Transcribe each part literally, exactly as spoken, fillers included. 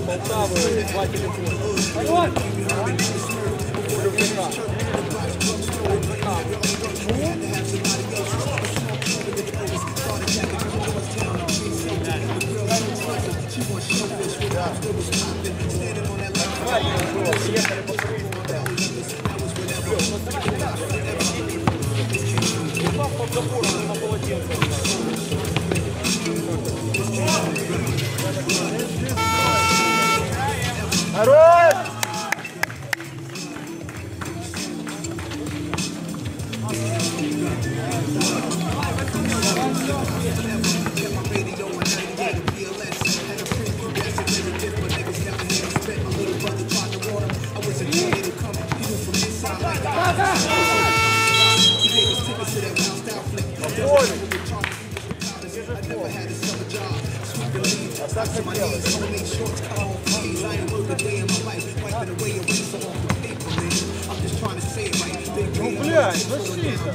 Полтавы, два телефона. Вперед! Хорош! А так хотелось. Ну, блядь, ну сильно.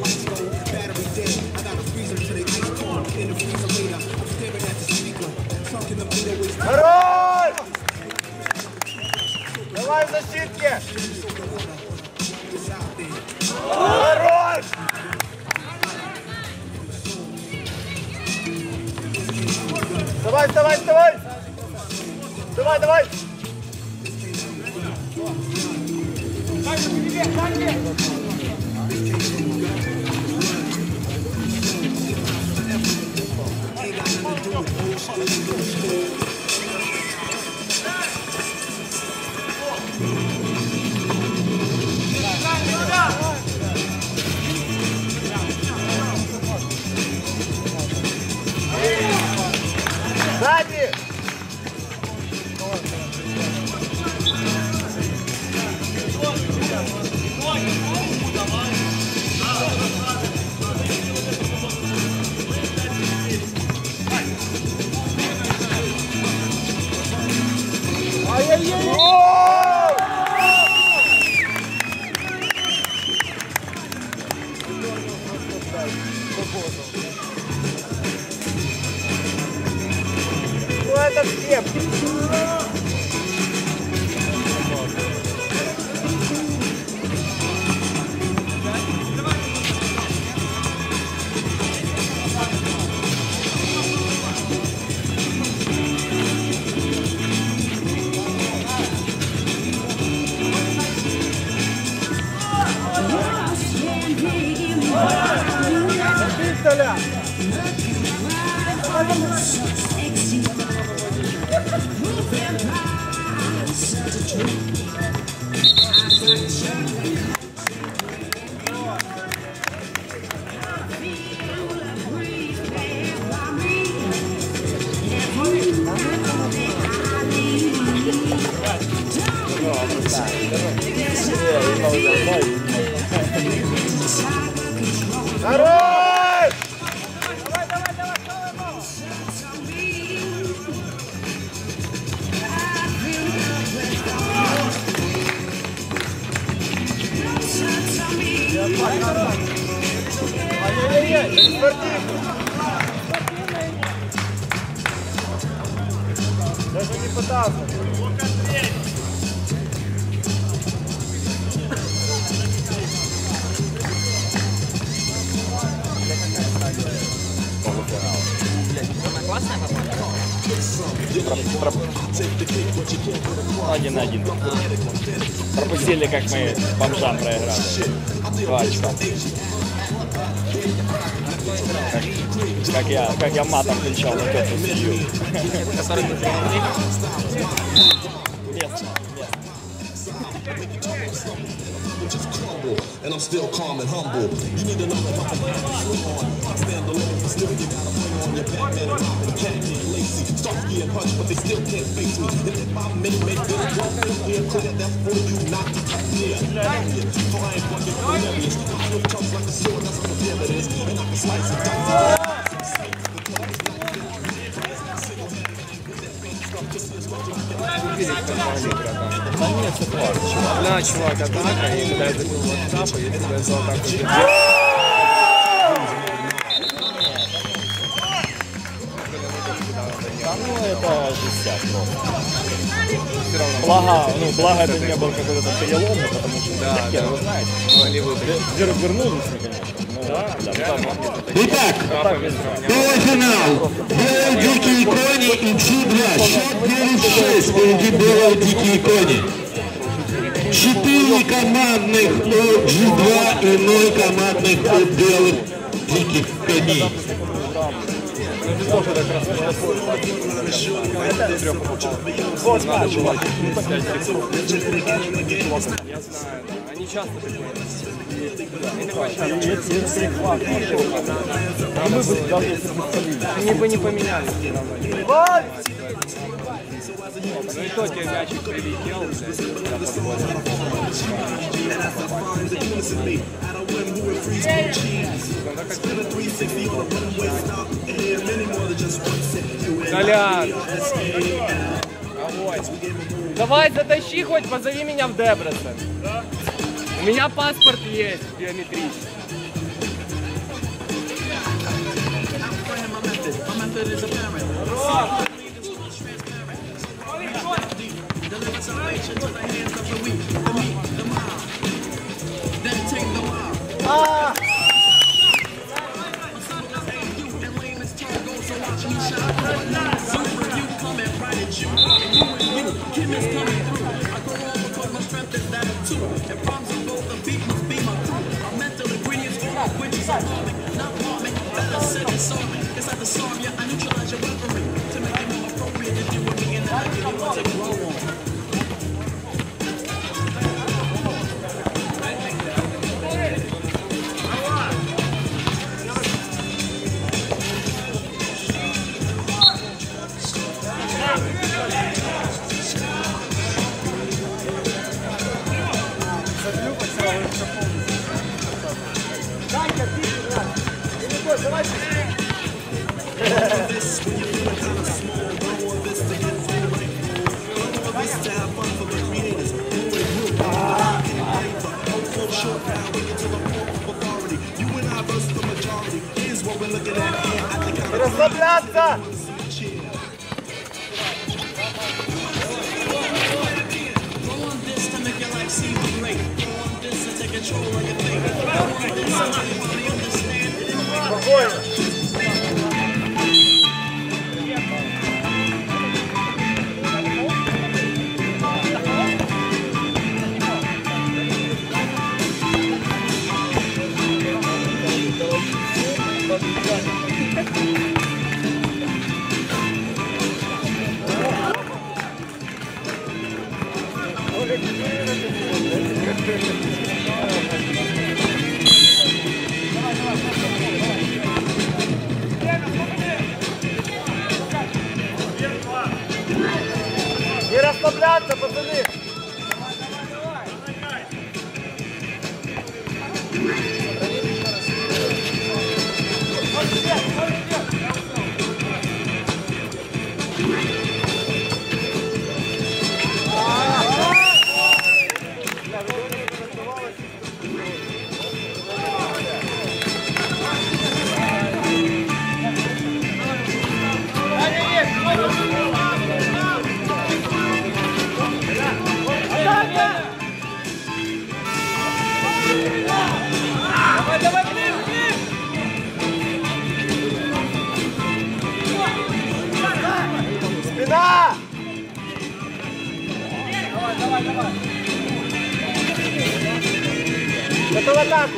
Хорош! Давай в защитке! Хорош! Давай, давай, давай! Давай, давай! Сзади! Ай-яй-яй! Ну это всем! Толя! Хорош! Давай, давай, давай, давай! Ай-яй-яй, спортивный! Даже не пытался. Один на один. Пропустили, как мы бомжам проиграли. Два очка. Как, как я, как я матом кричал на эту судью. Местно, And I'm still calm and humble. You need to know that I'm a stand alone, but still you gotta play on your Batman and Robin. Can't get lazy. Starsky and Hutch, but they still can't face me. And if I make make good, one thing clear, clear, that's for you not to touch me. So I ain't fucking hilarious. I feel tough like a sword, that's what the it is. And I can slice it down. Да нет, все классно. Бля, чувак, атака, и когда я забил в атаку, я тебя за атаку держу. Да ну это это жестяк просто. Благо, ну, благо это не был какой-то перелом, потому что Да, хер, да. вы знаете. Ну, они выиграли. Вер, вернулись, конечно. Ну, да, да, Реально, да. Итак, полуфинал. Белые дикие кони и Джи два. Счет девять шесть. Впереди белые дикие кони. Четыре командных у Джи два и ноль командных у белых диких коней. Вот наш. Я знаю, да. Они часто такие. А мы бы даже если бы спалили. Они бы не поменялись. Вот. Ну и то тебе мячик прилетел. Колян! Огонь. Давай затащи хоть, позови меня в Дебрецен. У меня паспорт есть биометрический. Расслабляться! Спокойно! Не расслабляться, пацаны! Давай, давай, блин, блин! Спина! Давай, давай, давай! Готов атаку!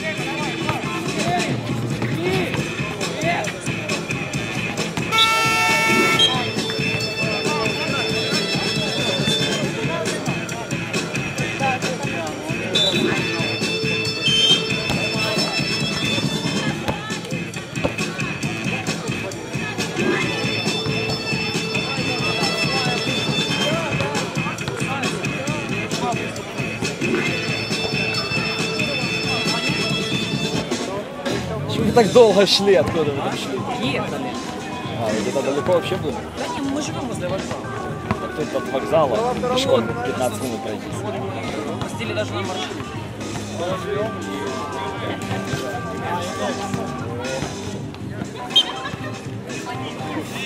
Почему вы так долго шли? Откуда вы там шли? Ехали. А, вы где-то далеко вообще были? Да не, мы живем возле вокзала. Вот тут от вокзала пешком пятнадцать минут пройти. Пустили даже на маршрут.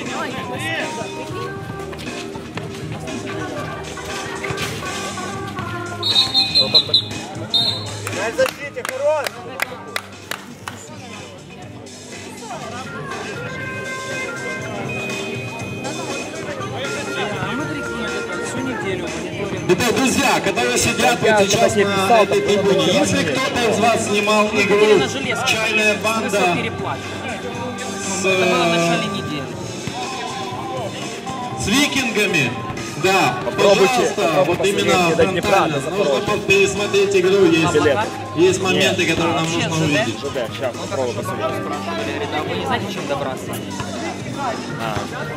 Дай в защите, хорош! Всю неделю мониторинг. Итак, друзья, которые сидят вот сейчас на этой трибуне, если кто-то из вас снимал игру «Чайная банда» с, Это было в начале недели. с викингами, да, Попробуйте, пожалуйста, попробуй вот именно посмотреть, до Днепра, фронтально, до нужно Запорожья. пересмотреть игру, есть, Облака? есть моменты, которые нам вообще нужно ЖД? увидеть. Да, сейчас попробуй посмотреть. Спрашивали, говорит, а вы не знаете, чем добраться? А.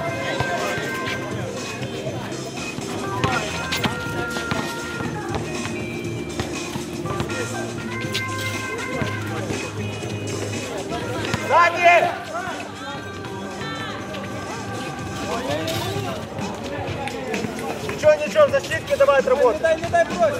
Сзади! Ничего, ничего, в защитке давай отработать. Не дай, не дай брось.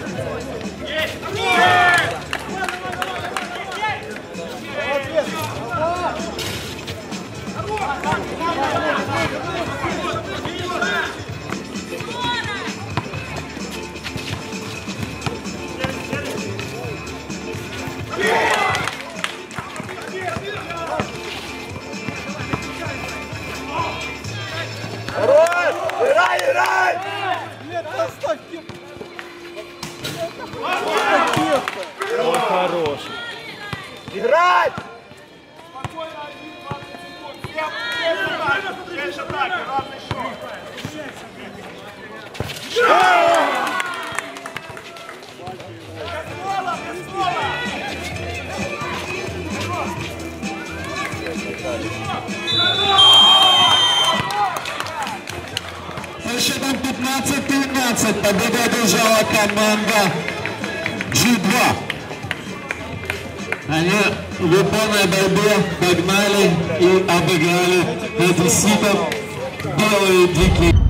Хорош! Играй, играй! Ой, хороший. Играть! Со счетом пятнадцать тринадцать победу одержала команда джи два. Они в упорной борьбе погнали и обыграли одесситов белые дикие.